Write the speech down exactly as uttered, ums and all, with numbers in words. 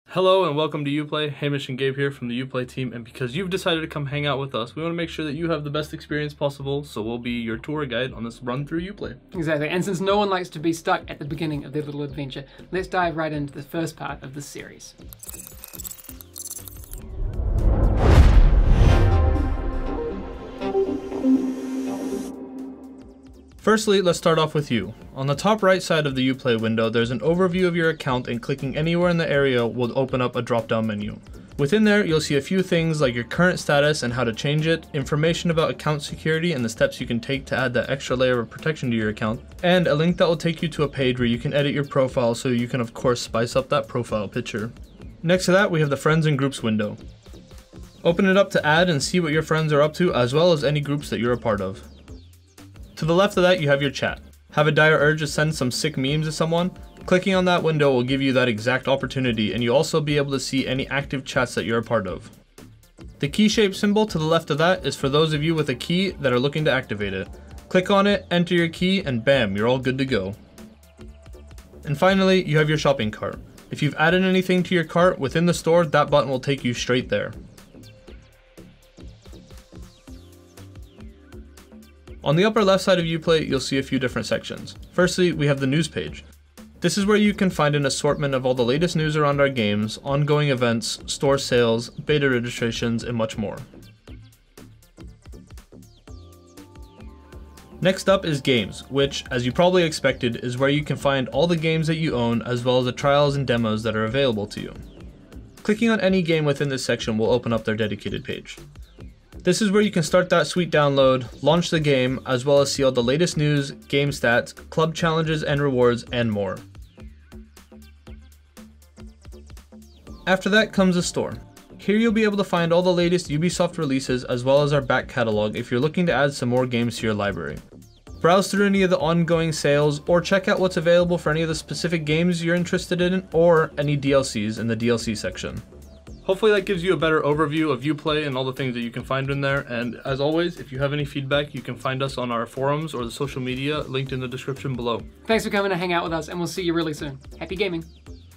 Hello and welcome to Uplay. Hamish and Gabe here from the Uplay team, and because you've decided to come hang out with us, we want to make sure that you have the best experience possible, so we'll be your tour guide on this run through Uplay. Exactly, and since no one likes to be stuck at the beginning of their little adventure, let's dive right into the first part of the series. Firstly, let's start off with you. On the top right side of the Uplay window, there's an overview of your account, and clicking anywhere in the area will open up a drop-down menu. Within there, you'll see a few things like your current status and how to change it, information about account security and the steps you can take to add that extra layer of protection to your account, and a link that will take you to a page where you can edit your profile so you can of course spice up that profile picture. Next to that, we have the Friends and Groups window. Open it up to add and see what your friends are up to, as well as any groups that you're a part of. To the left of that, you have your chat. Have a dire urge to send some sick memes to someone? Clicking on that window will give you that exact opportunity, and you'll also be able to see any active chats that you're a part of. The key shape symbol to the left of that is for those of you with a key that are looking to activate it. Click on it, enter your key, and bam, you're all good to go. And finally, you have your shopping cart. If you've added anything to your cart within the store, that button will take you straight there. On the upper left side of Uplay, you'll see a few different sections. Firstly, we have the news page. This is where you can find an assortment of all the latest news around our games, ongoing events, store sales, beta registrations, and much more. Next up is games, which, as you probably expected, is where you can find all the games that you own, as well as the trials and demos that are available to you. Clicking on any game within this section will open up their dedicated page. This is where you can start that sweet download, launch the game, as well as see all the latest news, game stats, club challenges and rewards, and more. After that comes the store. Here you'll be able to find all the latest Ubisoft releases, as well as our back catalog if you're looking to add some more games to your library. Browse through any of the ongoing sales, or check out what's available for any of the specific games you're interested in, or any D L Cs in the D L C section. Hopefully that gives you a better overview of Uplay and all the things that you can find in there, and as always, if you have any feedback, you can find us on our forums or the social media linked in the description below. Thanks for coming to hang out with us, and we'll see you really soon. Happy gaming!